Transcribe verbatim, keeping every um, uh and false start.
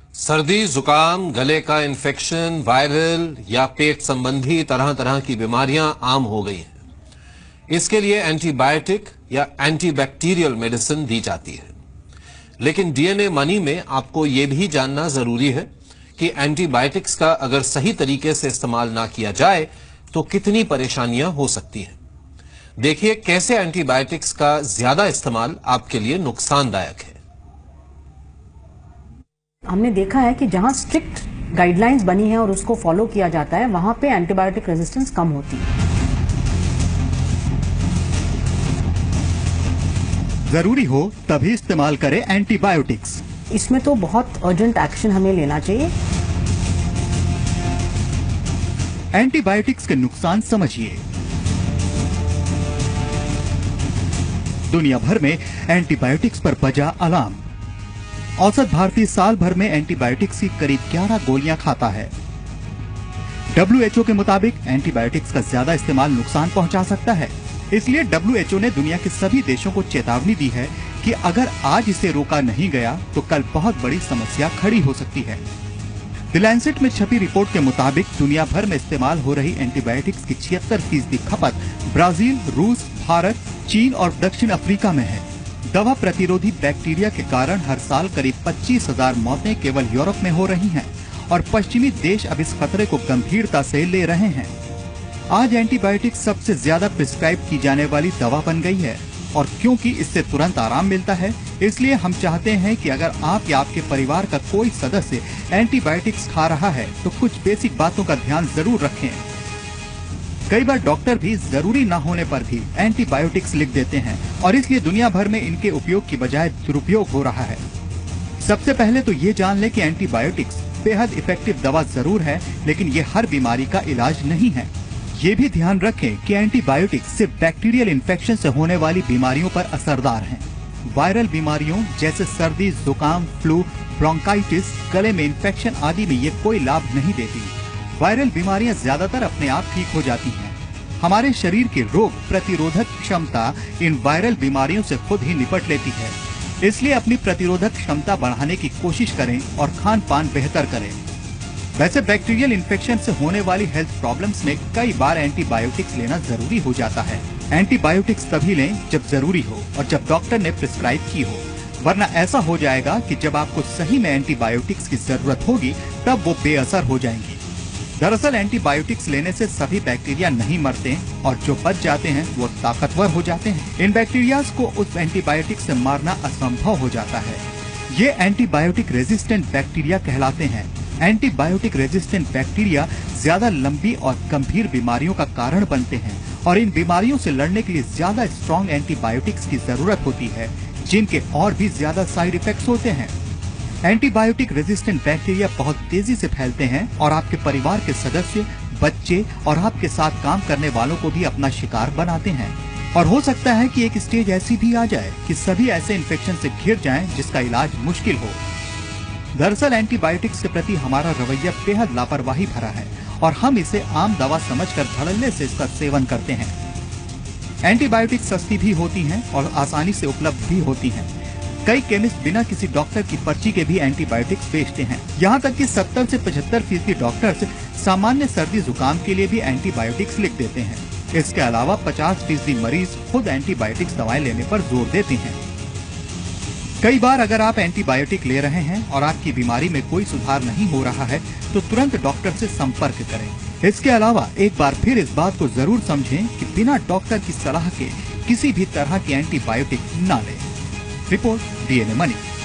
सर्दी, जुकाम, गले का इन्फेक्शन, वायरल या पेट संबंधी तरह तरह की बीमारियां आम हो गई हैं। इसके लिए एंटीबायोटिक या एंटीबैक्टीरियल मेडिसिन दी जाती है। लेकिन डीएनए मनी में आपको यह भी जानना जरूरी है कि एंटीबायोटिक्स का अगर सही तरीके से इस्तेमाल ना किया जाए तो कितनी परेशानियां हो सकती हैं। देखिए कैसे एंटीबायोटिक्स का ज्यादा इस्तेमाल आपके लिए नुकसानदायक है। हमने देखा है कि जहां स्ट्रिक्ट गाइडलाइंस बनी है और उसको फॉलो किया जाता है, वहां पे एंटीबायोटिक रेजिस्टेंस कम होती है। जरूरी हो तभी इस्तेमाल करें एंटीबायोटिक्स। इसमें तो बहुत अर्जेंट एक्शन हमें लेना चाहिए। एंटीबायोटिक्स के नुकसान समझिए। दुनिया भर में एंटीबायोटिक्स पर बजा अलार्म। औसत भारतीय साल भर में एंटीबायोटिक्स की करीब ग्यारह गोलियां खाता है। डब्ल्यू एच ओ के मुताबिक एंटीबायोटिक्स का ज्यादा इस्तेमाल नुकसान पहुंचा सकता है। इसलिए डब्ल्यू एच ओ ने दुनिया के सभी देशों को चेतावनी दी है कि अगर आज इसे रोका नहीं गया तो कल बहुत बड़ी समस्या खड़ी हो सकती है। द लैंसेट में छपी रिपोर्ट के मुताबिक दुनिया भर में इस्तेमाल हो रही एंटीबायोटिक्स की छिहत्तर फीसदी खपत ब्राजील, रूस, भारत, चीन और दक्षिण अफ्रीका में है। दवा प्रतिरोधी बैक्टीरिया के कारण हर साल करीब पच्चीस हजार मौतें केवल यूरोप में हो रही हैं और पश्चिमी देश अब इस खतरे को गंभीरता से ले रहे हैं। आज एंटीबायोटिक सबसे ज्यादा प्रिस्क्राइब की जाने वाली दवा बन गई है और क्योंकि इससे तुरंत आराम मिलता है, इसलिए हम चाहते हैं कि अगर आप या आपके परिवार का कोई सदस्य एंटीबायोटिक्स खा रहा है तो कुछ बेसिक बातों का ध्यान जरूर रखें। कई बार डॉक्टर भी जरूरी न होने पर भी एंटीबायोटिक्स लिख देते हैं और इसलिए दुनिया भर में इनके उपयोग की बजाय दुरुपयोग हो रहा है। सबसे पहले तो ये जान लें कि एंटीबायोटिक्स बेहद इफेक्टिव दवा जरूर है, लेकिन ये हर बीमारी का इलाज नहीं है। ये भी ध्यान रखें कि एंटीबायोटिक्स सिर्फ बैक्टीरियल इन्फेक्शन से होने वाली बीमारियों पर असरदार हैं। वायरल बीमारियों जैसे सर्दी, जुकाम, फ्लू, ब्रोंकाइटिस, गले में इन्फेक्शन आदि में ये कोई लाभ नहीं देती। वायरल बीमारियां ज्यादातर अपने आप ठीक हो जाती हैं। हमारे शरीर की रोग प्रतिरोधक क्षमता इन वायरल बीमारियों से खुद ही निपट लेती है। इसलिए अपनी प्रतिरोधक क्षमता बढ़ाने की कोशिश करें और खान पान बेहतर करें। वैसे बैक्टीरियल इन्फेक्शन से होने वाली हेल्थ प्रॉब्लम्स में कई बार एंटीबायोटिक्स लेना जरूरी हो जाता है। एंटीबायोटिक्स तभी लें जब जरूरी हो और जब डॉक्टर ने प्रिस्क्राइब की हो, वरना ऐसा हो जाएगा कि जब आपको सही में एंटीबायोटिक्स की जरूरत होगी तब वो बेअसर हो जाएंगी। दरअसल एंटीबायोटिक्स लेने से सभी बैक्टीरिया नहीं मरते और जो बच जाते हैं वो ताकतवर हो जाते हैं। इन बैक्टीरिया को उस एंटीबायोटिक से मारना असंभव हो जाता है। ये एंटीबायोटिक रेजिस्टेंट बैक्टीरिया कहलाते हैं। एंटीबायोटिक रेजिस्टेंट बैक्टीरिया ज्यादा लंबी और गंभीर बीमारियों का कारण बनते हैं और इन बीमारियों से लड़ने के लिए ज्यादा स्ट्रॉन्ग एंटीबायोटिक्स की जरूरत होती है, जिनके और भी ज्यादा साइड इफेक्ट्स होते हैं। एंटीबायोटिक रेजिस्टेंट बैक्टीरिया बहुत तेजी से फैलते हैं और आपके परिवार के सदस्य, बच्चे और आपके साथ काम करने वालों को भी अपना शिकार बनाते हैं। और हो सकता है कि एक स्टेज ऐसी भी आ जाए कि सभी ऐसे इन्फेक्शन से घिर जाएं जिसका इलाज मुश्किल हो। दरअसल एंटीबायोटिक्स के प्रति हमारा रवैया बेहद लापरवाही भरा है और हम इसे आम दवा समझकर धड़ल्ले से इसका सेवन करते हैं। एंटीबायोटिक सस्ती भी होती हैं और आसानी से उपलब्ध भी होती हैं। कई केमिस्ट बिना किसी डॉक्टर की पर्ची के भी एंटीबायोटिक्स बेचते हैं। यहाँ तक कि सत्तर से पचहत्तर फीसदी डॉक्टर्स सामान्य सर्दी जुकाम के लिए भी एंटीबायोटिक्स लिख देते हैं। इसके अलावा पचास फीसदी मरीज खुद एंटीबायोटिक्स दवाएं लेने पर जोर देते हैं। कई बार अगर आप एंटीबायोटिक ले रहे हैं और आपकी बीमारी में कोई सुधार नहीं हो रहा है तो तुरंत डॉक्टर से संपर्क करें। इसके अलावा एक बार फिर इस बात को जरूर समझें कि बिना डॉक्टर की सलाह के किसी भी तरह की एंटीबायोटिक न लें। Report DNA money.